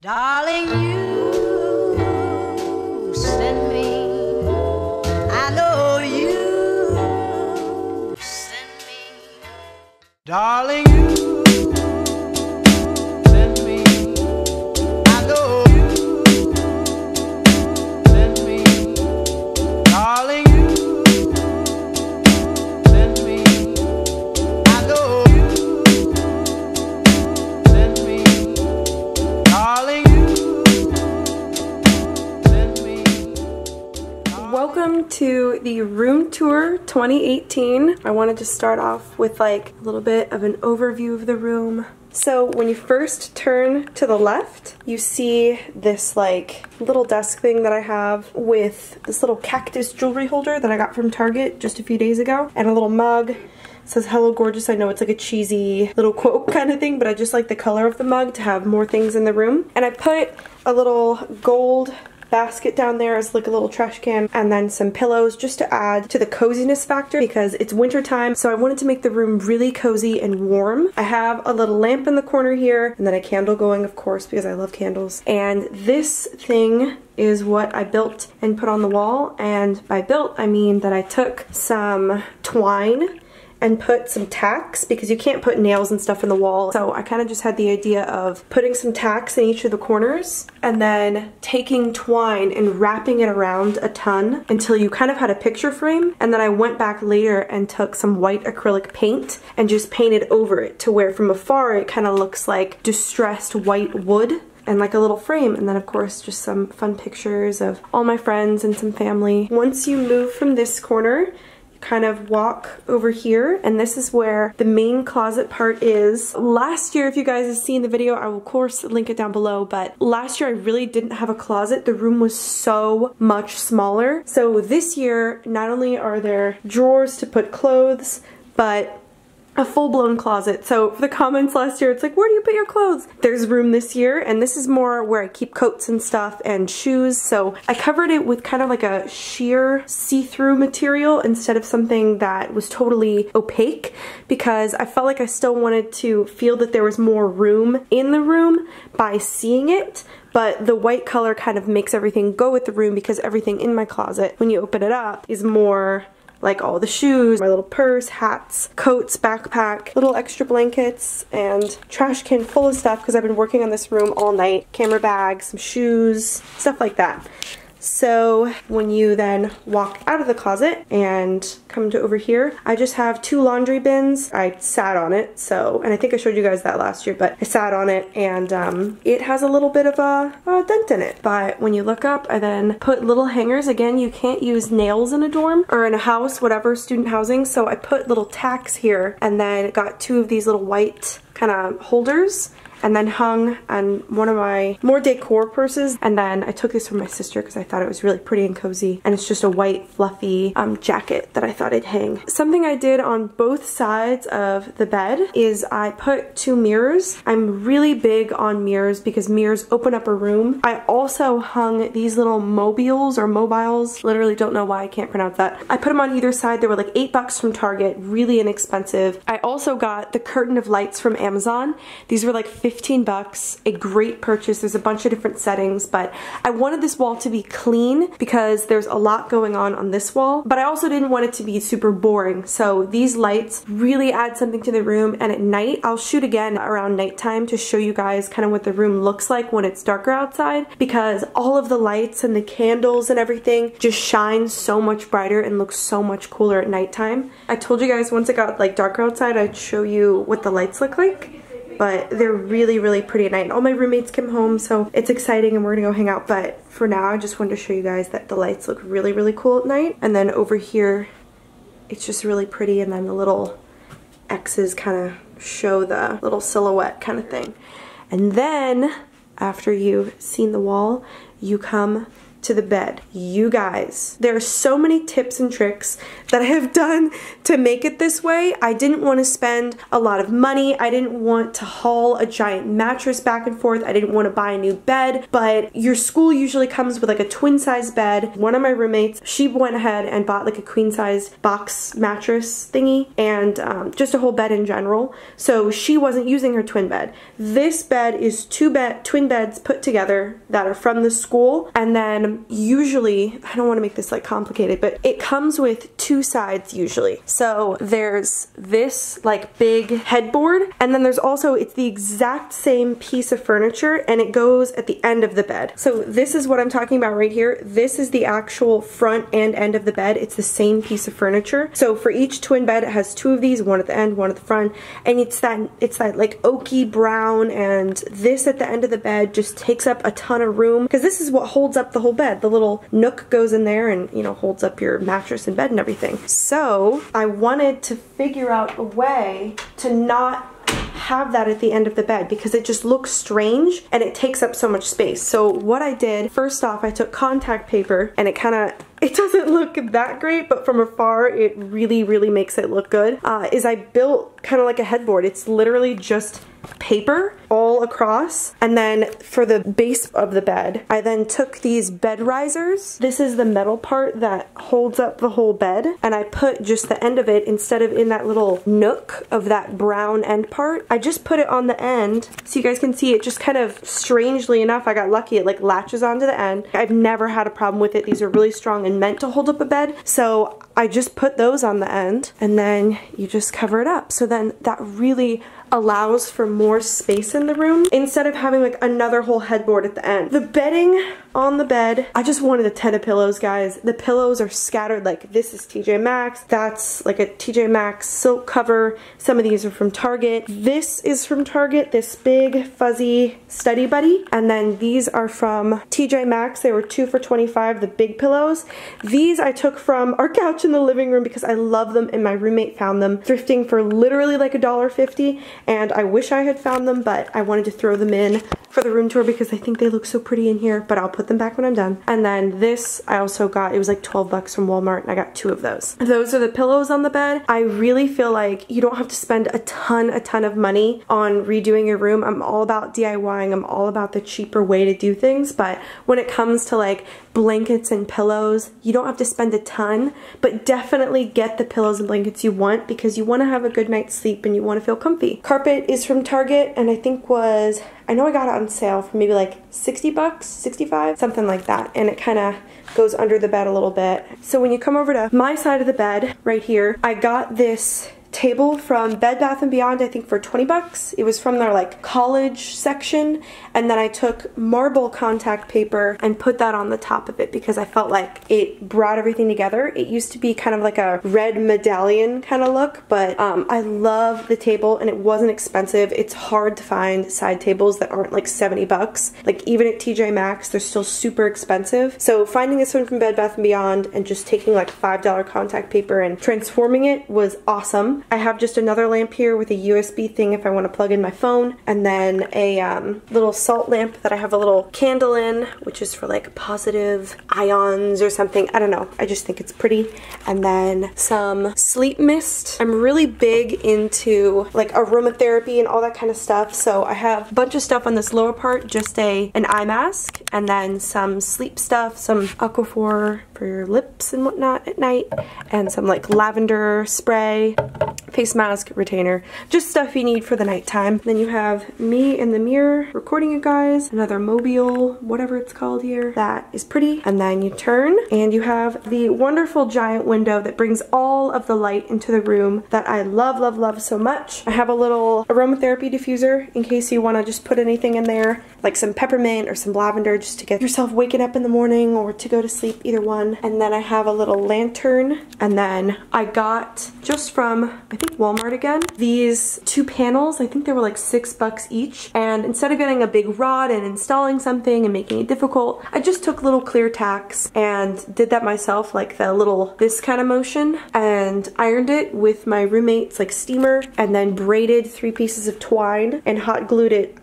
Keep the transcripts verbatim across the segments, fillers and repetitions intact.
Darling, you send me, I know you send me. Darling, you send me, I know you send me. Darling, you send me, I know you send me. Darling, welcome to the room tour twenty eighteen. I wanted to start off with like a little bit of an overview of the room. So when you first turn to the left, you see this like little desk thing that I have with this little cactus jewelry holder that I got from Target just a few days ago, and a little mug. It says hello gorgeous. I know it's like a cheesy little quote kind of thing, but I just like the color of the mug to have more things in the room. And I put a little gold basket down there as like a little trash can, and then some pillows just to add to the coziness factor because it's winter time, so I wanted to make the room really cozy and warm. I have a little lamp in the corner here, and then a candle going, of course, because I love candles. And this thing is what I built and put on the wall, and by built I mean that I took some twine and put some tacks, because you can't put nails and stuff in the wall. So I kind of just had the idea of putting some tacks in each of the corners and then taking twine and wrapping it around a ton until you kind of had a picture frame. And then I went back later and took some white acrylic paint and just painted over it to where from afar it kind of looks like distressed white wood and like a little frame. And then of course just some fun pictures of all my friends and some family. Once you move from this corner, kind of walk over here, and this is where the main closet part is. Last year, if you guys have seen the video, I will of course link it down below, but last year I really didn't have a closet. The room was so much smaller. So this year, not only are there drawers to put clothes, but a full-blown closet. So for the comments last year, it's like, where do you put your clothes? There's room this year, and this is more where I keep coats and stuff and shoes. So I covered it with kind of like a sheer see-through material instead of something that was totally opaque, because I felt like I still wanted to feel that there was more room in the room by seeing it. But the white color kind of makes everything go with the room, because everything in my closet, when you open it up, is more like all the shoes, my little purse, hats, coats, backpack, little extra blankets, and trash can full of stuff because I've been working on this room all night. Camera bags, some shoes, stuff like that. So when you then walk out of the closet and come to over here, I just have two laundry bins. I sat on it, so, and I think I showed you guys that last year, but I sat on it, and um, it has a little bit of a, a dent in it. But when you look up, I then put little hangers. Again, you can't use nails in a dorm or in a house, whatever, student housing, so I put little tacks here, and then got two of these little white kind of holders, and then hung on one of my more decor purses. And then I took this from my sister because I thought it was really pretty and cozy, and it's just a white fluffy um, jacket that I thought I'd hang. Something I did on both sides of the bed is I put two mirrors. I'm really big on mirrors because mirrors open up a room. I also hung these little mobiles or mobiles, literally don't know why I can't pronounce that. I put them on either side. They were like eight bucks from Target, really inexpensive. I also got the curtain of lights from Amazon. These were like fifteen bucks, a great purchase. There's a bunch of different settings, but I wanted this wall to be clean because there's a lot going on on this wall, but I also didn't want it to be super boring. So these lights really add something to the room, and at night, I'll shoot again around nighttime to show you guys kind of what the room looks like when it's darker outside, because all of the lights and the candles and everything just shine so much brighter and looks so much cooler at nighttime. I told you guys once it got like darker outside, I'd show you what the lights look like. But they're really, really pretty at night. And all my roommates came home, so it's exciting and we're gonna go hang out. But for now, I just wanted to show you guys that the lights look really, really cool at night. And then over here, it's just really pretty. And then the little X's kind of show the little silhouette kind of thing. And then, after you've seen the wall, you come to the bed. You guys, there are so many tips and tricks that I have done to make it this way. I didn't want to spend a lot of money. I didn't want to haul a giant mattress back and forth. I didn't want to buy a new bed, but your school usually comes with like a twin size bed. One of my roommates, she went ahead and bought like a queen size box mattress thingy and um, just a whole bed in general. So she wasn't using her twin bed. This bed is two bed twin beds put together that are from the school, and then usually, I don't want to make this like complicated, but it comes with two sides usually. So there's this like big headboard, and then there's also, it's the exact same piece of furniture, and it goes at the end of the bed. So this is what I'm talking about right here. This is the actual front and end of the bed. It's the same piece of furniture. So for each twin bed, it has two of these, one at the end, one at the front, and it's that it's that like oaky brown, and this at the end of the bed just takes up a ton of room because this is what holds up the whole bed. The little nook goes in there and, you know, holds up your mattress and bed and everything. So I wanted to figure out a way to not have that at the end of the bed because it just looks strange and it takes up so much space. So what I did, first off, I took contact paper, and it kind of, it doesn't look that great, but from afar it really, really makes it look good, uh, is I built kind of like a headboard. It's literally just paper all across, and then for the base of the bed, I then took these bed risers. This is the metal part that holds up the whole bed, and I put just the end of it, instead of in that little nook of that brown end part, I just put it on the end so you guys can see it. Just kind of strangely enough, I got lucky, it like latches onto the end. I've never had a problem with it. These are really strong and meant to hold up a bed, so I just put those on the end, and then you just cover it up. So then that really allows for more space in the room instead of having like another whole headboard at the end. The bedding on the bed, I just wanted a ton of pillows, guys. The pillows are scattered, like this is T J Maxx, that's like a T J Maxx silk cover, some of these are from Target, this is from Target, this big fuzzy Study Buddy, and then these are from T J Maxx. They were two for twenty-five, the big pillows. These I took from our couch in the living room because I love them, and my roommate found them thrifting for literally like a dollar fifty, and I wish I had found them, but I wanted to throw them in for the room tour because I think they look so pretty in here, but I'll put them back when I'm done. And then this I also got, it was like twelve bucks from Walmart, and I got two of those. Those are the pillows on the bed. I really feel like you don't have to spend a ton, a ton of money on redoing your room. I'm all about DIYing, I'm all about the cheaper way to do things, but when it comes to like blankets and pillows, you don't have to spend a ton, but definitely get the pillows and blankets you want because you want to have a good night's sleep and you want to feel comfy. Carpet is from Target, and I think was, I know I got it on sale for maybe like sixty bucks, sixty-five, something like that, and it kind of goes under the bed a little bit. So when you come over to my side of the bed right here, I got this table from Bed Bath and Beyond, I think for twenty bucks. It was from their like college section, and then I took marble contact paper and put that on the top of it because I felt like it brought everything together. It used to be kind of like a red medallion kind of look, but um, I love the table, and it wasn't expensive. It's hard to find side tables that aren't like seventy bucks. Like even at T J Maxx, they're still super expensive. So finding this one from Bed Bath and Beyond and just taking like five dollar contact paper and transforming it was awesome. I have just another lamp here with a U S B thing if I want to plug in my phone, and then a um, little salt lamp that I have a little candle in, which is for like positive ions or something. I don't know. I just think it's pretty. And then some sleep mist. I'm really big into like aromatherapy and all that kind of stuff, so I have a bunch of stuff on this lower part, just a an eye mask, and then some sleep stuff, some Aquaphor for your lips and whatnot at night, and some like lavender spray, face mask, retainer, just stuff you need for the nighttime. Then you have me in the mirror recording you guys, another mobile, whatever it's called here. That is pretty. And then you turn and you have the wonderful giant window that brings all of the light into the room that I love, love, love so much. I have a little aromatherapy diffuser in case you want to just put anything in there, like some peppermint or some lavender, just to get yourself waking up in the morning or to go to sleep, either one. And then I have a little lantern, and then I got just from, I think, Walmart again, these two panels. I think they were like six bucks each, and instead of getting a big rod and installing something and making it difficult, I just took little clear tacks and did that myself, like the little this kind of motion, and ironed it with my roommate's like steamer, and then braided three pieces of twine and hot glued it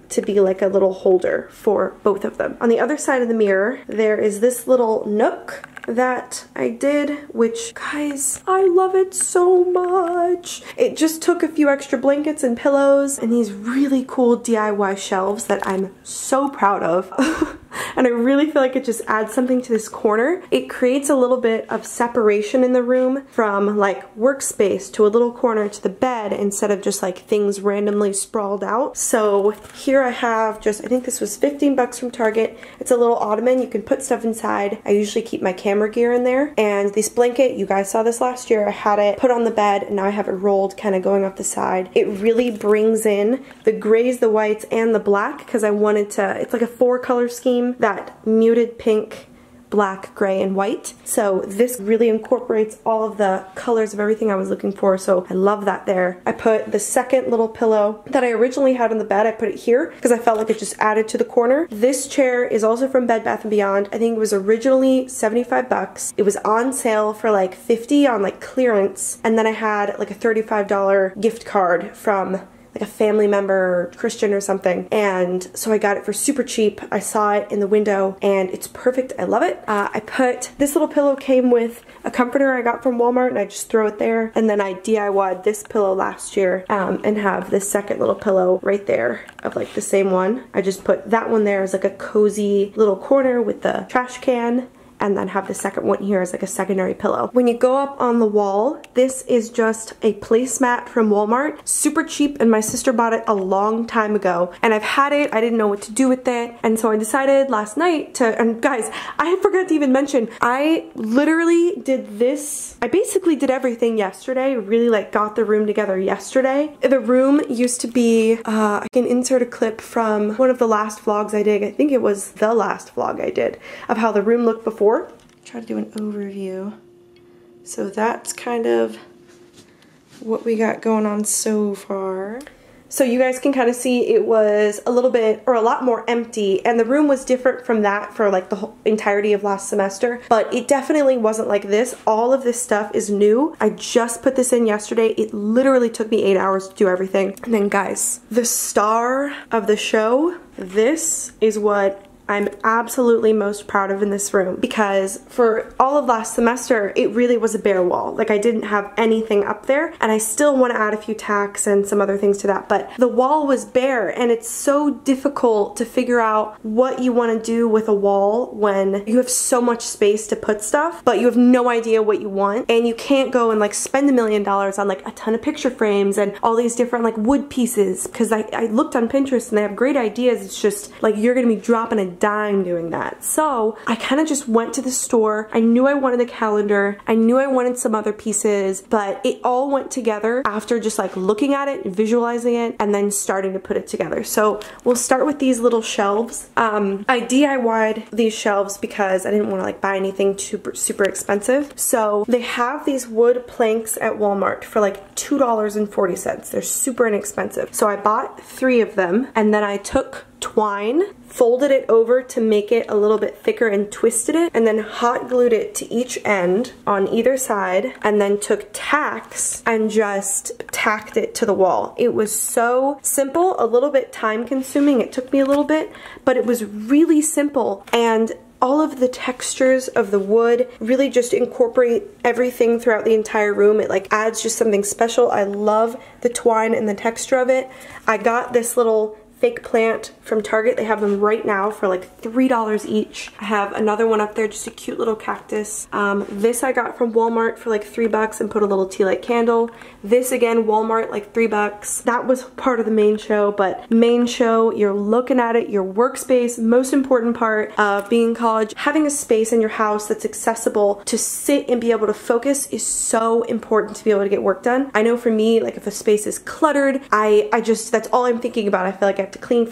to be like a little holder for both of them. On the other side of the mirror, there is this little nook that I did, which, guys, I love it so much. It just took a few extra blankets and pillows and these really cool D I Y shelves that I'm so proud of. And I really feel like it just adds something to this corner. It creates a little bit of separation in the room from like workspace to a little corner to the bed instead of just like things randomly sprawled out. So here I have just, I think this was fifteen bucks from Target. It's a little ottoman. You can put stuff inside. I usually keep my camera gear in there. And this blanket, you guys saw this last year. I had it put on the bed and now I have it rolled kind of going off the side. It really brings in the grays, the whites, and the black because I wanted to, it's like a four color scheme. That muted pink, black, gray, and white. So this really incorporates all of the colors of everything I was looking for, so I love that there. I put the second little pillow that I originally had on the bed, I put it here because I felt like it just added to the corner. This chair is also from Bed Bath and Beyond. I think it was originally seventy-five bucks. It was on sale for like fifty on like clearance, and then I had like a thirty-five dollar gift card from like a family member, Christian or something, and so I got it for super cheap. I saw it in the window and it's perfect. I love it. Uh, I put, this little pillow came with a comforter I got from Walmart and I just throw it there, and then I D I Y'd this pillow last year um, and have this second little pillow right there of like the same one. I just put that one there as like a cozy little corner with the trash can, and then have the second one here as like a secondary pillow. When you go up on the wall, this is just a placemat from Walmart. Super cheap, and my sister bought it a long time ago. And I've had it, I didn't know what to do with it. And so I decided last night to, and guys, I forgot to even mention, I literally did this, I basically did everything yesterday, really like got the room together yesterday. The room used to be, uh, I can insert a clip from one of the last vlogs I did, I think it was the last vlog I did, of how the room looked before. Try to do an overview. So that's kind of what we got going on so far. So you guys can kind of see it was a little bit, or a lot more empty, and the room was different from that for like the whole entirety of last semester, but it definitely wasn't like this. All of this stuff is new. I just put this in yesterday. It literally took me eight hours to do everything. And then guys, the star of the show, this is what I'm absolutely most proud of in this room, because for all of last semester it really was a bare wall. Like I didn't have anything up there, and I still want to add a few tacks and some other things to that, but the wall was bare, and it's so difficult to figure out what you want to do with a wall when you have so much space to put stuff but you have no idea what you want, and you can't go and like spend a million dollars on like a ton of picture frames and all these different like wood pieces, because I, I looked on Pinterest and they have great ideas. It's just like you're gonna be dropping a dime doing that. So I kind of just went to the store. I knew I wanted a calendar. I knew I wanted some other pieces, but it all went together after just like looking at it, visualizing it, and then starting to put it together. So we'll start with these little shelves. Um, I D I Y'd these shelves because I didn't want to like buy anything super, super expensive. So they have these wood planks at Walmart for like two dollars and forty cents. They're super inexpensive. So I bought three of them, and then I took twine, folded it over to make it a little bit thicker and twisted it, and then hot glued it to each end on either side, and then took tacks and just tacked it to the wall. It was so simple, a little bit time consuming. It took me a little bit, but it was really simple, and all of the textures of the wood really just incorporate everything throughout the entire room. It like adds just something special. I love the twine and the texture of it. I got this little fake plant from Target. They have them right now for like three dollars each. I have another one up there, just a cute little cactus. Um, this I got from Walmart for like three bucks and put a little tea light candle. This again, Walmart, like three bucks. That was part of the main show, but main show, you're looking at it, your workspace, most important part of being in college, having a space in your house that's accessible to sit and be able to focus is so important to be able to get work done. I know for me, like if a space is cluttered, I, I just, that's all I'm thinking about. I feel like I have to clean first,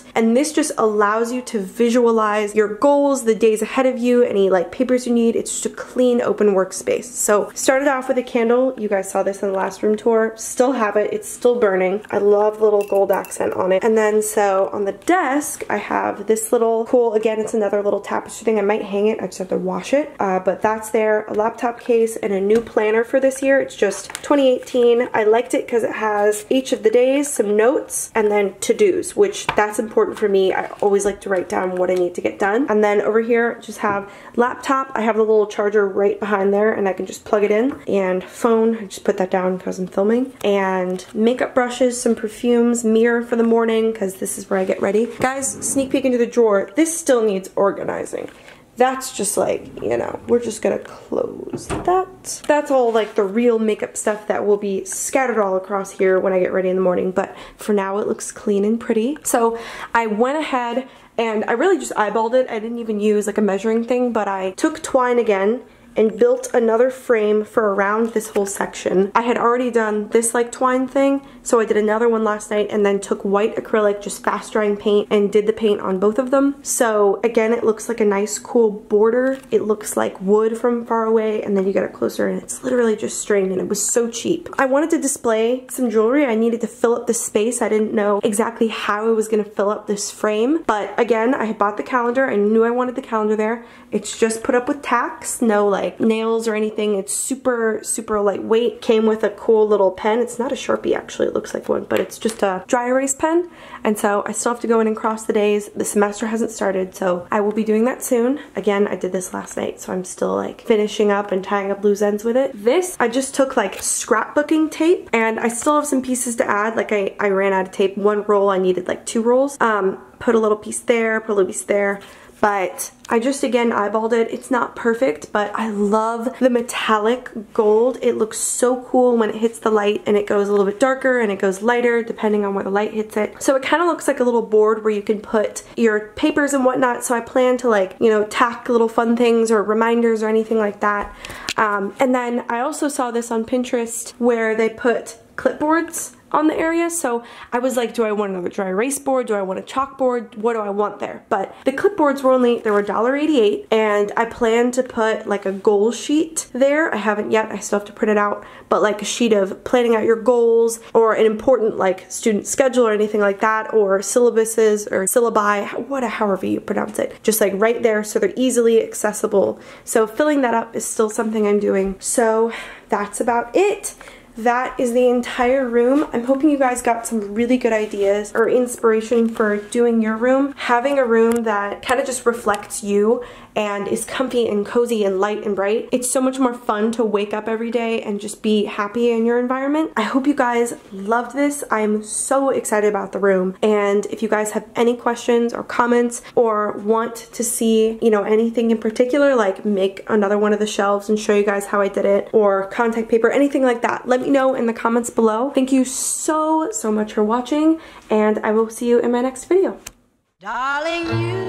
and this just allows you to visualize your goals, the days ahead of you, any like papers you need. It's just a clean, open workspace. So started off with a candle. You guys saw this in the last room tour. Still have it. It's still burning. I love the little gold accent on it. And then so on the desk, I have this little cool, again, it's another little tapestry thing. I might hang it. I just have to wash it. Uh, but that's there. A laptop case and a new planner for this year. It's just twenty eighteen. I liked it because it has each of the days, some notes, and then to-dos, which that's important for me. I always like to write down what I need to get done. And then over here, just have laptop. I have the little charger right behind there and I can just plug it in. And phone, I just put that down because I'm filming. And makeup brushes, some perfumes, mirror for the morning because this is where I get ready. Guys, sneak peek into the drawer. This still needs organizing. That's just like, you know, we're just gonna close that. That's all like the real makeup stuff that will be scattered all across here when I get ready in the morning. But for now, it looks clean and pretty. So I went ahead and I really just eyeballed it. I didn't even use like a measuring thing, but I took twine again and built another frame for around this whole section. I had already done this like twine thing, so I did another one last night and then took white acrylic, just fast drying paint, and did the paint on both of them. So again, it looks like a nice cool border. It looks like wood from far away, and then you get it closer and it's literally just string, and it was so cheap. I wanted to display some jewelry. I needed to fill up the space. I didn't know exactly how I was gonna fill up this frame, but again, I had bought the calendar. I knew I wanted the calendar there. It's just put up with tacks, no like nails or anything. It's super, super lightweight. Came with a cool little pen. It's not a Sharpie actually, it looks like one, but it's just a dry erase pen. And so I still have to go in and cross the days. The semester hasn't started, so I will be doing that soon. Again, I did this last night, so I'm still like finishing up and tying up loose ends with it. This, I just took like scrapbooking tape, and I still have some pieces to add. Like I, I ran out of tape. One roll, I needed like two rolls. Um, put a little piece there, put a little piece there. But I just, again, eyeballed it. It's not perfect, but I love the metallic gold. It looks so cool when it hits the light, and it goes a little bit darker and it goes lighter depending on where the light hits it. So it kind of looks like a little board where you can put your papers and whatnot. So I plan to like, you know, tack little fun things or reminders or anything like that. Um, and then I also saw this on Pinterest where they put clipboards on the area, so I was like, do I want another dry erase board? Do I want a chalkboard? What do I want there? But the clipboards were only, they were one eighty-eight, and I plan to put like a goal sheet there. I haven't yet, I still have to print it out, but like a sheet of planning out your goals or an important like student schedule or anything like that, or syllabuses or syllabi, what, however you pronounce it, just like right there so they're easily accessible. So filling that up is still something I'm doing. So that's about it. That is the entire room. I'm hoping you guys got some really good ideas or inspiration for doing your room. Having a room that kind of just reflects you and is comfy and cozy and light and bright. It's so much more fun to wake up every day and just be happy in your environment. I hope you guys loved this. I'm so excited about the room. And if you guys have any questions or comments or want to see, you know, anything in particular, like make another one of the shelves and show you guys how I did it, or contact paper, anything like that, let me know in the comments below. Thank you so, so much for watching, and I will see you in my next video. Darling,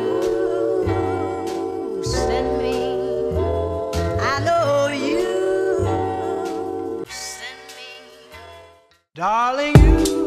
you send me, I know you send me, darling, you